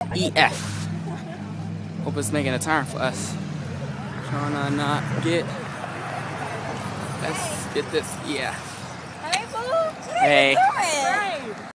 EF. Hope it's making a turn for us. Trying to not get. Let's get this EF. Hey, boo. What are Hey. you doing?